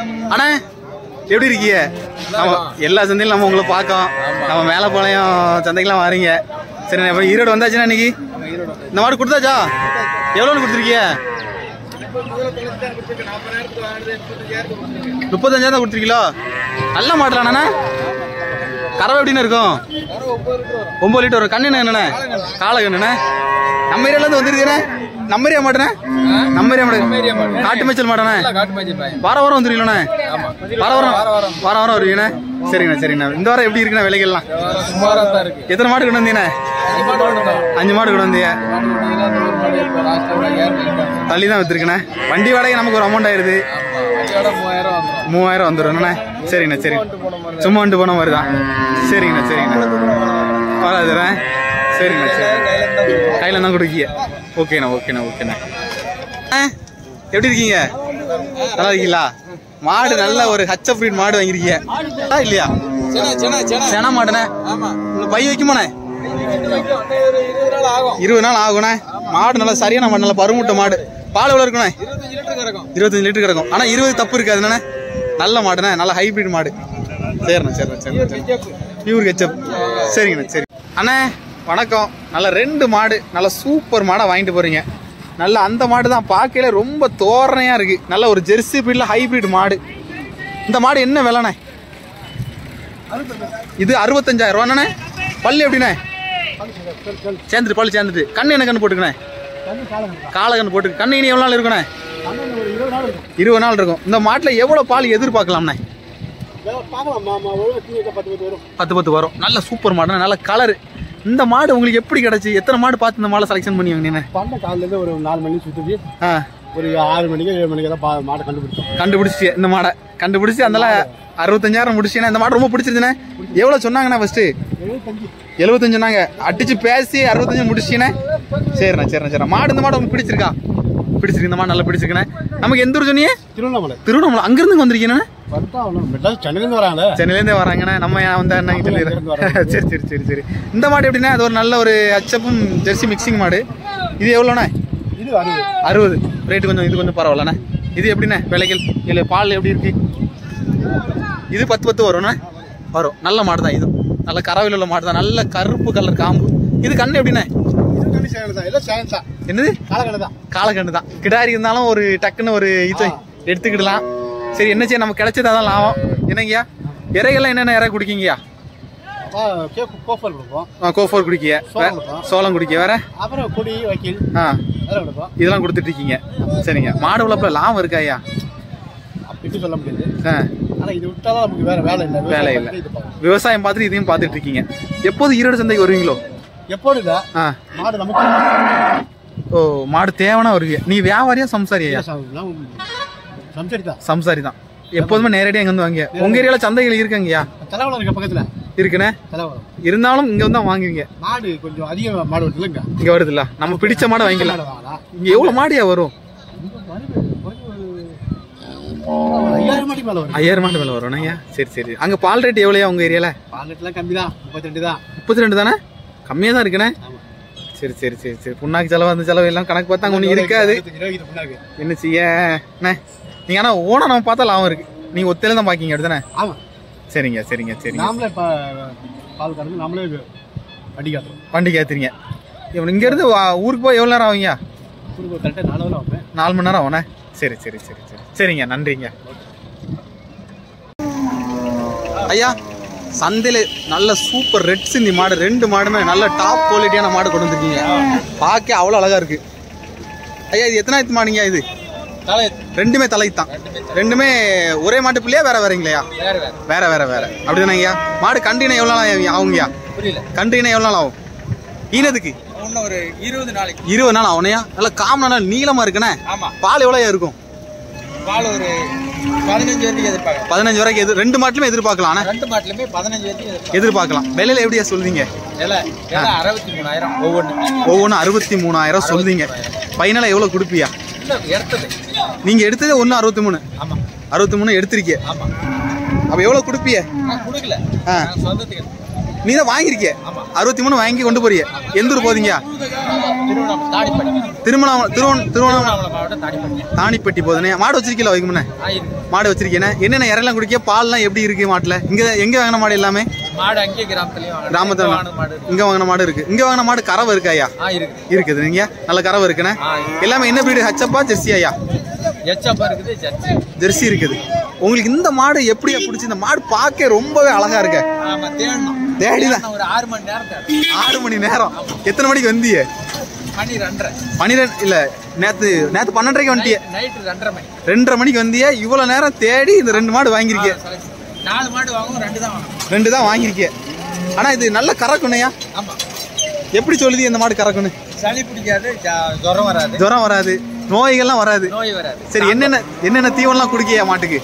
அண்ணா எப்படி இருக்கீங்க? எல்லா சந்தையிலும் நம்ம உங்களை பார்க்கோம். நம்ம மேலப்பாளையம் சந்தைக்கெல்லாம் வரீங்க. சரி, இப்போ ஈரோடு வந்தாச்சுன்னா இன்னைக்கு இந்த மாடு கொடுத்தாச்சா? எவ்வளோன்னு கொடுத்துருக்கீங்க? 35,000 தான் கொடுத்துருக்கீங்களா? நல்ல மாடலாண்ணா. கறவை எப்படின்னு இருக்கும்? 9 லிட்டர் வரும். கண்ணு என்னண்ணே? காலை கண்ணுண்ணே. நம்ம ஏரியாலேருந்து வந்துருக்கேண்ணே. நம்ம ஏரியா மாட்டேண்ணே. நம்ம ஏரியா மாடு காட்டு மேய்ச்சல் மாட்டேண்ணே. வாரம் வாரம் வந்துருக்கீங்களே? வாரம் வாரம் வருவீங்கண்ணே. சரிங்கண்ணா சரிங்கண்ணா. இந்த வாரம் எப்படி இருக்குண்ணா விலைகள்லாம்? எத்தனை மாடு கொண்டு வந்தீங்கண்ணே? 5 மாடு கொண்டு வந்தீங்க. தள்ளி தான் வித்துருக்குண்ணே. வண்டி வாடகை நமக்கு ஒரு அமௌண்ட் ஆயிடுது. 3000 வந்துடும்ண்ணே. சரிங்கண்ணா சரி. சும்மா வந்துட்டு போன மாதிரி தான். சரிங்கண்ணா சரிங்கண்ணா. வராதுண்ணே. சரிங்கண்ணா சரி. கையில் தான் கொடுக்கீங்க. ஓகேண்ணா ஓகேண்ணா ஓகேண்ணா. எப்படி இருக்கீங்க? நல்லா இருக்கீங்களா? மாடு நல்ல ஒரு ஹச்சப் பிரீட் மாடு வாங்கிருக்கீங்க இல்லையா? சென மாடுண்ணே. பை வைக்குமாண்ணே? 20 நாள் ஆகுண்ணே. மாடு நல்லா சரியான மாடு, நல்லா பருமுட்டை மாடு. பால் எவ்வளோ இருக்குண்ணே? 25 லிட்டர் கிடக்கும். ஆனால் 20 தப்பு இருக்காது என்னண்ணே. நல்ல மாடுண்ணே, நல்ல ஹைபிரிட் மாடு. சரிண்ணா சரிண்ணா சரிண்ணா. Pure ketchup. சரிங்கண்ணா சரி. அண்ணே வணக்கம். நல்ல 2 மாடு நல்ல சூப்பர் மாடாக வாங்கிட்டு போகிறீங்க. நல்ல அந்த மாடு தான் பார்க்கல ரொம்ப தோரணையாக இருக்குது. நல்ல ஒரு ஜெர்சி பிரீடில் ஹைபிரிட் மாடு. இந்த மாடு என்ன விலைண்ணே? இது 65,000 ரூபாண்ணே. பல்லு எப்படிண்ணே? சேர்ந்துட்டு பல்லு சேர்ந்துட்டு. கண்ணு என்ன கண்ணு போட்டுக்கண்ணே? காலை கண்ணு போட்டுக்கு. கண்ணு இனி எவ்வளோ நாள் இருக்குண்ணே? 20 நாள் இருக்கும். இந்த மாட்டில் எவ்வளோ பால் எதிர்பார்க்கலாம்ண்ணே? 10 வரும். நல்ல சூப்பர் மாடு, நல்ல கலரு. இந்த மாடு உங்களுக்கு எப்படி கிடைச்சி? எத்தனை மாடு பார்த்து இந்த மாடை செலக்ஷன் பண்ணி வாங்கினீங்க? காலையில ஒரு 4 மணி சுற்றி ஒரு 6 மணிக்கு 7 மணிக்கு தான் மாடை கண்டுபிடிச்சி இந்த மாடை கண்டுபிடிச்சி அதனால 65,000 முடிச்சுன்னா இந்த மாடு ரொம்ப பிடிச்சிருச்சுண்ணே. எவ்வளோ சொன்னாங்கண்ணா ஃபர்ஸ்ட்டு? 75 சொன்னாங்க. அடிச்சு பேசி 65 முடிச்சுண்ணே. சரிண்ணா சரிண்ணா சரிண்ணா. மாடு இந்த மாடு உங்களுக்கு பிடிச்சிருக்கா? பிடிச்சிருக்கு. இந்த மாடு நல்லா பிடிச்சிருக்குண்ணே. நமக்கு எந்த ஊர் சொன்னீங்க? திருவண்ணாமலை. அங்கிருந்து வந்திருக்கீங்கண்ணே? சென்னையிலேருந்தே வராங்கண்ணே. நம்ம வந்தா என்ன சொல்லிடுறேன். சரி சரி சரி சரி. இந்த மாடு எப்படின்னா அது ஒரு நல்ல ஒரு ஹச்சப்பும் ஜெர்சி மிக்சிங் மாடு. இது எவ்வளோண்ணே? இது 60. ரேட்டு கொஞ்சம் இது கொஞ்சம் பரவாயில்லண்ணே. இது எப்படிண்ணே விலைகள்? இல்லை பால் எப்படி இருக்கு? இது 10 வரும்ண்ணே. வரும். நல்ல மாடு தான். இது நல்ல கறவையில் உள்ள மாடு தான். நல்ல கருப்பு கலர் காம்பு. இது கண்ணு எப்படிண்ணே? என்னது? காலக்கண்ணு தான். கிடாரி இருந்தாலும் ஒரு டக்குன்னு ஒரு இது எடுத்துக்கிடலாம். சரி, என்ன செய்ய, நம்ம கிடைச்சது அதான் லாபம். என்னங்கய்யா இறைகள்லாம் என்னென்ன இறை குடிக்கீங்கய்யா? கோஃபோர் குடிக்கிய, சோளம் குடிக்க, வேற அப்புறம் குடி வைக்கல் இதெல்லாம் கொடுத்துட்டு இருக்கீங்க. சரிங்க. மாடு வளர்ப்புல லாபம் இருக்கா ஐயா? அப்படி சொல்ல முடியாது. ஆனா இது விட்டாதான் நமக்கு வேற வேலை இல்லை. வேலை இல்லை. விவசாயம் பார்த்துட்டு இதையும் பார்த்துட்டு இருக்கீங்க. எப்போது ஈரோடு சந்தைக்கு வருவீங்களோ? எப்போது இல்லை. மாடு நமக்கு ஓ, மாடு தேவைன்னா வருவீங்க. நீ வியாபாரியா சம்சாரியா? சம்சாரி தான். எப்போதுமே நேரடியாக இங்கே வந்து வாங்க. உங்க ஏரியாவில் சந்தைகள் இருக்குங்கய்யா? தலைவலம் இருக்க பக்கத்துல இருக்குண்ணே. இருந்தாலும் இங்க வந்து வாங்குவீங்க. மாடு கொஞ்சம் அதிக மாடு வருது இங்க வருதுல்ல. நம்ம பிடிச்ச மாடை வாங்கிக்கலாம். இங்க எவ்வளவு மாடியா வரும்? 5000 மாடு மேல வரும். சரி சரி. அங்க பால் ரேட் எவ்வளோயா உங்க ஏரியால? பால் ரேட்லாம் கம்மி தான். 32 தான். 32 தானே? கம்மியா தான் இருக்குண்ணே. சரி சரி சரி சரி. புண்ணாக்கு செலவு அந்த செலவு எல்லாம் கணக்கு பார்த்தா ஒன்றும் இருக்காது. என்ன செய்ய? நீங்க ஆனா ஓனா நம்ம பார்த்தா லாபம் இருக்கு. நீங்க ஒத்தையில தான் பாக்கீங்க அப்படிதானே? ஆமா. சரிங்க சரிங்க சரிங்க. நாமளே பால் கறந்து நாமளே வண்டி காட்டுறோம். வண்டி காத்துறீங்க. இங்க இருந்து ஊருக்கு போய் எவ்வளவு நேரம் ஆகுங்க? ஊருக்கு கரெக்டாக 4 மணி ஆகும். 4 மணி நேரம் ஆகுண்ணே. சரி சரி சரி சரி. சரிங்க, நன்றிங்க ஐயா. சந்தையில நல்ல சூப்பர் ரெட் சிந்தி மாடு 2 மாடுமே நல்ல டாப் குவாலிட்டியான மாடு கொண்டு வந்துருக்கீங்க. பார்க்க அவ்வளோ அழகா இருக்கு ஐயா. இது எத்தனாயிரத்து மாடுங்க இது? ரெண்டுமே தலைத்தான். ரெண்டுமே ஒரே மாட்டு பிள்ளையா வேற வேறங்களையா? வேற வேற வேற அப்படிதானே ஐயா? மாடு கண்டினா எவ்வளோ நாள் ஆகுங்கய்யா? கண்டினா எவ்வளோ நாள் ஆகும் ஈனதுக்கு? ஒரு 20 நாள் ஆகுனையா? நல்ல காமனா நாள் நீளமா இருக்குண்ணே. பால் எவ்வளோ இருக்கும்? பால் ஒரு 15 வரைக்கும் எதிர்பார்க்கலாம். 15 வரைக்கும் 2 மாட்டிலுமே எதிர்பார்க்கலாம். 2 மாட்டிலுமே 15 வரைக்கும் எதிர்பார்க்கலாம். விலையில எப்படியா சொல்றீங்க? 63,000 ஒவ்வொன்றும் 63,000 சொல்றீங்க. பையனால எவ்வளவு கொடுப்பியா? நீங்க எடுத்தது 63. 63 எடுத்திருக்கீங்க. அப்ப எவ்வளவு கொடுப்பிய? நீ தான் வாங்கியிருக்கிய 63 வாங்கி கொண்டு போறிய. எந்த ஊர் போதீங்க? தாணிப்பட்டி போதுனே. மாடு வச்சிருக்கீங்களா? வைக்க முன்ன மாடு வச்சிருக்கேன். என்னென்ன இறலாம் குடிக்க? பால்லாம் எப்படி இருக்கு மாட்டுல? இங்க எங்க வாங்கின மாடு எல்லாமே? கிராமத்துல இங்க வாங்கின மாடு இருக்கு. இங்க வாங்கின மாடு கறவை இருக்கா ஐயா? இருக்குது. நீங்க நல்ல கறவை இருக்குண்ணே. எல்லாமே என்ன பிரீடு? ஹச்சப்பா ஜெர்சி ஐயா? ஜெர்சி இருக்குது. உங்களுக்கு இந்த மாடு எப்படியா பிடிச்சி? இந்த மாடு பார்க்க ரொம்பவே அழகா இருக்கு. தேடிதான் 6 மணி நேரம். எத்தனை மணிக்கு வந்திய? 12 இல்ல, நேத்து 12:30 வந்துட்டிய. 2:30 மணிக்கு வந்திய. இவ்வளவு நேரம் தேடி இந்த 2 மாடு வாங்கிருக்கே. 4 மாடு வாங்குவோம், 2 தான் வாங்கிருக்கே. ஆனா இது நல்ல கறக்குனையா? எப்படி சொல்லுது இந்த மாடு கறக்குன்னு? சளி பிடிக்காது, ஜுரம் வராது, நோய்கள்லாம் வராது. சரி, என்னென்ன தீவனம்லாம் குடிக்கியா மாட்டுக்கு?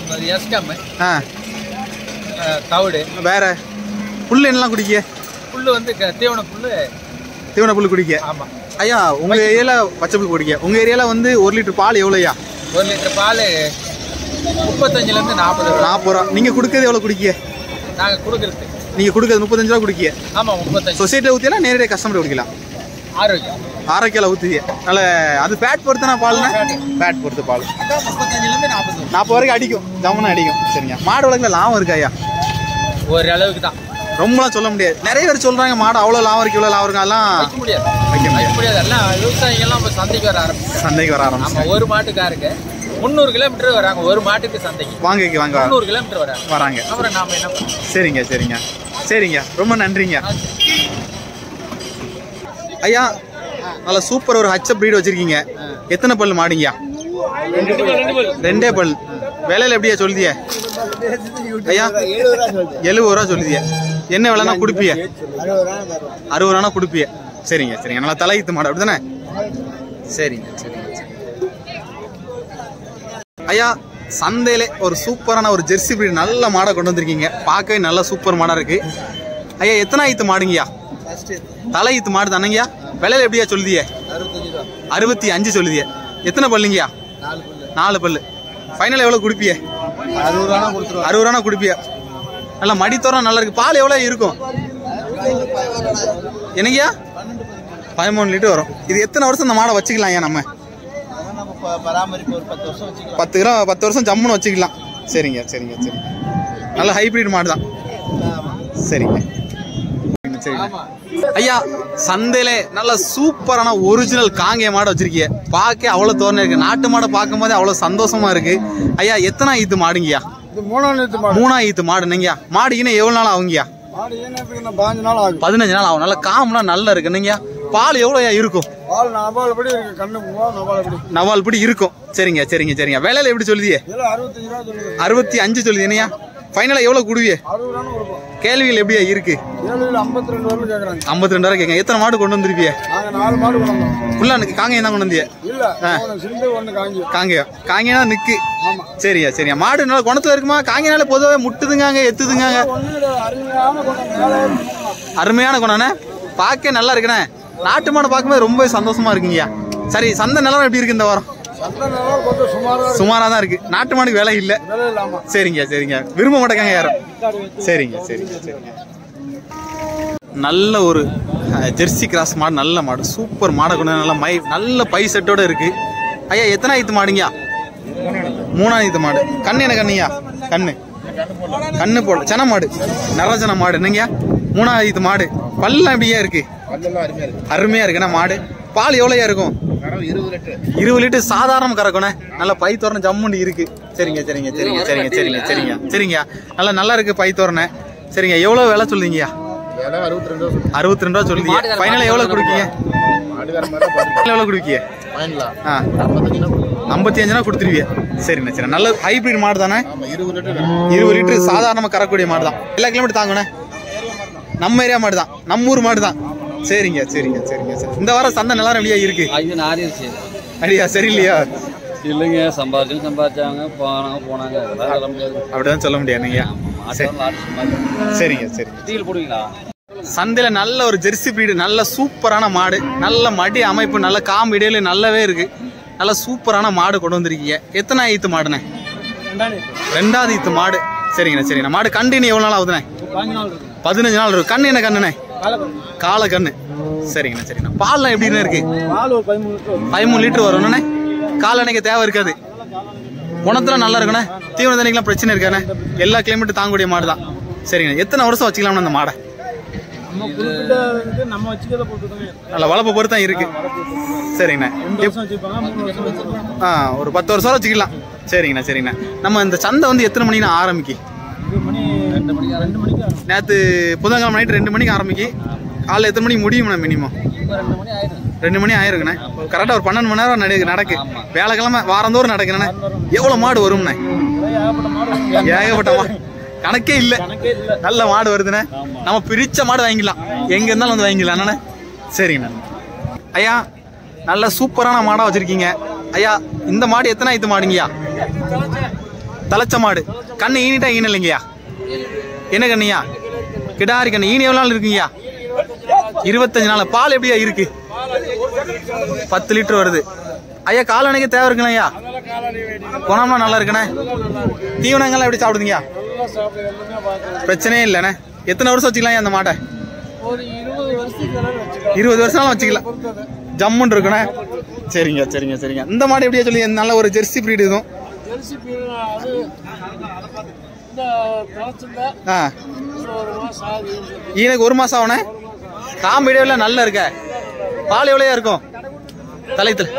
தவிடு. வேற புல்லு என்னெல்லாம் குடிக்க? புல்லு வந்து தீவன புல்லு குடிக்க. ஐயா, உங்க ஏரியால பச்சை புல் குடிக்க. உங்க ஏரியால வந்து 1 லிட்டர் பால் எவ்வளோயா? 1 லிட்டர் பால் 35 இருந்து 40 ரூபா. நீங்க கொடுக்கறது எவ்வளவு குடிக்க? நாங்க கொடுக்கறது, நீங்க கொடுக்கறது 35 ரூபா குடிக்க. ஆமா, 35. சொசைட்டில ஊத்தினா நேரடியாக கஸ்டமர் குடிக்கலாம். ஆரோக்கியம் ஊத்துதிய. நல்ல அது ஃபேட் பொறுத்தனா பால்னா? ஃபேட் பொறுத்து பால் 35 இருந்து 40 வரைக்கும் அடிக்கும். ஜம்முன்னு அடிக்கும். சரிங்க. மாடு வளர்க்கல லாபம் இருக்கா ஐயா? ஒரு அளவுக்கு தான், ரொம்பலாம் சொல்ல முடியாது. நிறைய பேர் சொல்றாங்க மாடு அவ்வளோ லாபம் இருக்கு, இவ்வளோ லாபம் இருக்கு. அதெல்லாம் வைக்க முடியாது. எல்லாம் விவசாயிகள்லாம் இப்போ சந்தைக்கு வர ஆரம்பிச்சு. நம்ம ஒரு மாட்டுக்காருக்கு 300 கிலோமீட்டர் வராங்க. ஒரு மாட்டுக்கு சந்தைக்கு வாங்க 300 கிலோமீட்டர் வராங்க. அப்புறம் நாம என்ன பண்ணுவோம்? சரிங்க. ரொம்ப நன்றிங்க ஐயா. நல்ல சூப்பர் ஒரு ஹச்ச பிரீடு வச்சிருக்கீங்க. எத்தனை பல்லு மாடுங்கயா? 2 பல். விலையில எப்படியா சொல்லுதிய ஐயா? 70 ரூபா சொல்லுதிய. என்ன விலைனா கொடுப்பிய? 60 ரூபானா கொடுப்பிய. சரிங்க. நல்லா தலையித்து மாடு அப்படிதானே? சரிங்க. ஐயா, சந்தையில ஒரு சூப்பரான ஒரு ஜெர்சி பிரீடு நல்ல மாடை கொண்டு வந்திருக்கீங்க. பார்க்கவே நல்ல சூப்பர் மாடா இருக்கு ஐயா. எத்தனை ஆயித்து மாடுங்கய்யா? தலையித்து மாடு தானங்கய்யா. விலையில எப்படியா சொல்லுதிய? 65 சொல்லுதிய. எத்தனை பல்லுங்கய்யா? 4 பல்லு. ஃபைனல் எவ்வளவு குடிப்பிய? 60 ரூபானா குடிப்பிய. நல்லா மடித்தோரம் நல்லா இருக்கு. பால் எவ்வளவு இருக்கும்? என்னங்கய்யா? 13 லிட்டர் வரும். இது எத்தனை வருஷம் இந்த மாடை வச்சுக்கலாம் ஐயா? நம்ம 10 வருஷம் ஜம்முன்னு வச்சுக்கலாம். சரிங்க. நல்ல ஹைபிரிட் மாடு தான். சரிங்க. ஐயா, சந்தையில நல்ல சூப்பரான ஒரிஜினல் காங்கேய மாடை வச்சிருக்கீங்க. பார்க்க அவ்வளவு தோரணை இருக்கு. நாட்டு மாடை பார்க்கும் போது அவ்வளவு சந்தோஷமா இருக்கு. ஐயா, எத்தனை ஈத்து மாடுங்கய்யா? 3 ஈத்து மாடுங்கய்யா. மாடு இன்னும் எவ்வளவு நாள் ஆகுங்கய்யா? 15 நாள் ஆகும். நல்ல காம்புலாம் நல்லா இருக்குங்கய்யா. பால் எவ்வளோயா இருக்கும்? நவால் படி இருக்கும். சரிங்க. விலையில எப்படி சொல்லுதியே? 65 சொல்லுது. என்னையா ஃபைனலா எவ்வளவு குடுவியே? கேள்விகள் எப்படியா இருக்கு? 52 வரை கேட்க. எத்தனை மாடு கொண்டு வந்திருப்பிய? ஃபுல்லா காங்கேயம் தான் கொண்டு வந்திய? காங்கேயம் நிக்கு. சரியா. மாடு நல்லா குணத்துல இருக்குமா? காங்கேயனால பொதுவாக முட்டுதுங்க, எத்துதுங்க. அருமையான குணம்ண்ணே. பார்க்க நல்லா இருக்குண்ணே. நாட்டு மாடு பார்க்கும்போது ரொம்ப சந்தோஷமா இருக்குங்கய்யா. சரி, சந்தை நிலவரம் எப்படி இருக்கு இந்த வாரம்? சுமாரா தான் இருக்கு. நாட்டு மாடுக்கு விலை இல்ல. சரிங்க. விரும்ப மாட்டேங்க யாரும். சரிங்க. நல்ல ஒரு ஜெர்சி கிராஸ் மாடு, நல்ல மாடு, சூப்பர் மாடை கொண்டு நல்ல பை செட்டோட இருக்கு. ஐயா, எத்தனை ஆயித்து மாடுங்கயா? 3 ஆயித்து மாடு. கண்ணு என்ன கண்ணுயா? கண்ணு போட சென மாடு, நரஜன மாடு. என்னங்கயா? 3 ஆயித்து மாடு. பல்லாம் எப்படியா இருக்கு? அருமையா இருக்குண்ணா மாடு. பால் எவ்வளோயா இருக்கும்? 20 லிட்டர் சாதாரண கறக்கணும். நல்ல பை தோரணை ஜம்முன்னு இருக்கு. சரிங்க. நல்லா இருக்கு பை தோரணை. சரிங்க. எவ்வளவு விலை சொல்லுங்கய்யா? 62 ரூபா சொல்லுங்க. ஃபைனலா எவ்வளவு கொடுக்கீங்க? எவ்வளவு கொடுக்கீங்க? 55 கொடுத்துருவீங்க. சரிண்ணா. நல்ல ஹைபிரிட் மாடு தானே? 20 லிட்டர் சாதாரணமா கறக்கூடிய மாடு தான். எல்லா கிலோமீட்டர் தாங்கண்ணே. நம்ம ஏரியா மாடு தான், நம்ம ஊர் மாடு தான். சரிங்க. இந்த வாரம் சந்தை நிலவரம் எப்படியா இருக்கு? அடியா சரியில்லையா? இல்லைங்க, சம்பாதிச்சாங்க போனாங்க. அப்படிதான் சொல்ல முடியாதுங்க. சரிங்க. சந்தையில நல்ல ஒரு ஜெர்சி பிரீடு, நல்ல சூப்பரான மாடு, நல்ல மடி அமைப்பு, நல்ல காம்பு இடையில நல்லாவே இருக்கு. நல்ல சூப்பரான மாடு கொண்டு வந்திருக்கீங்க. எத்தனை ஈத்து மாடுண்ணே? 2வது ஈத்து மாடு. சரிங்க. மாடு கண்டினியூ எவ்வளவு நாள் ஆகுதுண்ணே? 15 நாள் இருக்கும். கண்ணு என்ன கண்ணுண்ணே? காலை கண்ணு. சரிங்கண்ணா சரிங்கண்ணா. பால்லாம் எப்படின்னு இருக்கு? 13 லிட்டர் வரும்ண்ணே. காலணைக்கு தேவை இருக்காது. குணத்துல நல்லா இருக்குண்ணே. தீவன தண்ணிக்கெல்லாம் பிரச்சனை இருக்காண்ணே. எல்லா கிளைமேட்டும் தாங்கக்கூடிய மாடு தான். சரிங்கண்ணா. எத்தனை வருஷம் வச்சுக்கலாம்ண்ணா அந்த மாடை? நல்ல வளர்ப்பு பொறுத்து தான் இருக்கு. சரிங்கண்ணா. ஒரு 10 வருஷம் வச்சுக்கலாம். சரிங்கண்ணா சரிங்கண்ணா. நம்ம இந்த சந்தை வந்து எத்தனை மணிக்கு ஆரம்பிக்கு? நேற்று புதன்கிழமை நைட்டு 2 மணிக்கு ஆரம்பிக்கு. காலைல எத்தனை மணிக்கு முடியும்ண்ணா? மினிமம் 2 மணி ஆயிருக்குண்ணே. கரெக்டாக ஒரு 12 மணி நேரம் நடக்கு. வேலைக்கிழமை வாரந்தோறும் நடக்குண்ணே. எவ்வளோ மாடு வரும்ண்ணே? ஏகப்பட்ட மாடு, கணக்கே இல்லை. நல்ல மாடு வருதுண்ணே. நம்ம பிரிச்ச மாடு வாங்கிக்கலாம், எங்க இருந்தாலும் வந்து வாங்கிக்கலாம் அண்ணே. சரிங்கண்ணா. ஐயா நல்ல சூப்பரான மாடா வச்சிருக்கீங்க ஐயா. இந்த மாடு எத்தனை ஆயித்து மாடுங்கய்யா? தலைச்ச மாடு. கண்ணு ஈனிட்டா ஈன இல்லைங்கய்யா? என்ன கண்ணியா? கிடாரி கண்ணு. ஈனி எவ்வளோ நாள் இருக்குங்கய்யா? 25 நாள். பால் எப்படியா இருக்கு? 10 லிட்டர் வருது ஐயா. காலணைக்கு தேவை இருக்குண்ணா ஐயா? குணம்லாம் நல்லா இருக்குண்ணே. தீவனங்கள்லாம் எப்படி சாப்பிடுதுங்கய்யா? பிரச்சனையே இல்லைண்ணே. எத்தனை வருஷம் வச்சுக்கலாம் அந்த மாட்டை? 20 வருஷம் வச்சுக்கலாம். ஜம்முன்னு இருக்குண்ணே. சரிங்க சரிங்க சரிங்க. இந்த மாடு எப்படியா சொல்லி? நல்ல ஒரு ஜெர்சி பிரீடு இதுவும். எனக்கு 1 மாசம் ஆகுண்ணே. காம்பு இடையில நல்லா இருக்க. பால் எவ்வளோ இருக்கும்? தலையத்தில்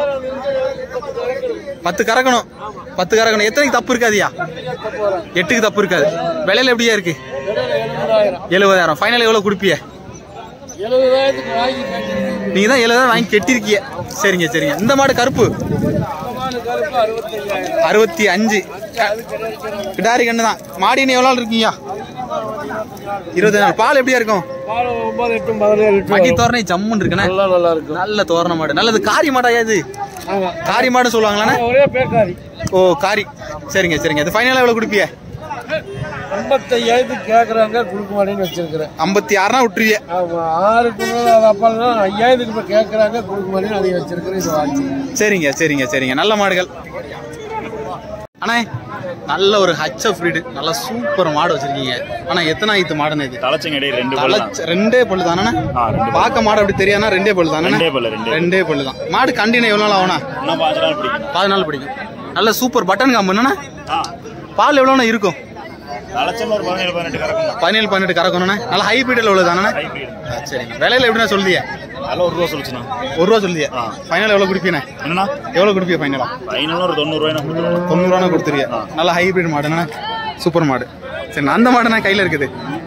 10 கறக்கணும். 10 கறக்கணும். எத்தனைக்கு தப்பு இருக்காதியா? 8க்கு தப்பு இருக்காது. விலையில எப்படியா இருக்கு? 70,000. ஃபைனல் எவ்வளோ கொடுப்பிய? நீங்க தான் 70,000 வாங்கி கெட்டிருக்கிய. சரிங்க சரிங்க. இந்த மாடு கருப்பு 65. கிடாரி கண்ணு தான். மாடின்னு எவ்வளோ நாள் இருக்கீங்க? 20 நாள். பால் எப்படியா இருக்கும்? மடி தோரணை ஜம்முன்னு இருக்குண்ணே. நல்ல தோரண மாடு. நல்லது. காரி மாடா? இது காரி மாடு சொல்லுவாங்களாண்ணே? ஓ காரி. சரிங்க சரிங்க. அது ஃபைனலாக எவ்வளோ கொடுப்பிய? 55 கேக்குறாங்க, கொடுக்க மாட்டேன்னு வச்சிருக்கிறேன். 56 விட்டுருவிய? 5000 கேக்குறாங்க, கொடுக்க மாட்டேன்னு அதை வச்சிருக்கிறேன். சரிங்க சரிங்க சரிங்க. நல்ல மாடுகள் அண்ணே. நல்ல ஒரு ஹச்எஃப் பிரீடு. நல்ல சூப்பர் மாடு வச்சிருக்கீங்க. ஆனா எத்தனை ஆயித்து மாடுன்னு? இது ரெண்டே பல்லு தானே? பார்க்க மாடு அப்படி தெரியாதுனா ரெண்டே பல்லு தானே? ரெண்டே பல்லு தான். மாடு கண்டினியூ எவ்வளோ நாள் ஆகும்னா? 14 நாள் பிடிக்கும். நல்ல சூப்பர் பட்டன் காம்பு. என்னன்னா பால் எவ்வளோண்ணா இருக்கும்? 17-18 கறக்கணும்ண்ணே. நல்ல ஹைபிரிட்ல உள்ளது தானே? சரிங்க. விலையில எப்படின்னா சொல்லியா? 1 ரூபா சொல்லுச்சுண்ணா. 1 ரூபா சொல்லியா? ஃபைனல் எவ்வளோ கொடுப்பீண்ணே? என்னண்ணா எவ்வளோ கொடுப்பீங்க ஃபைனலா? ஒரு 90 ரூபா கொடுத்துருவியா? நல்ல ஹைபிரிட் மாடுண்ணே. சூப்பர் மாடு. சரி. அந்த மாடு நான் கையில் இருக்குது.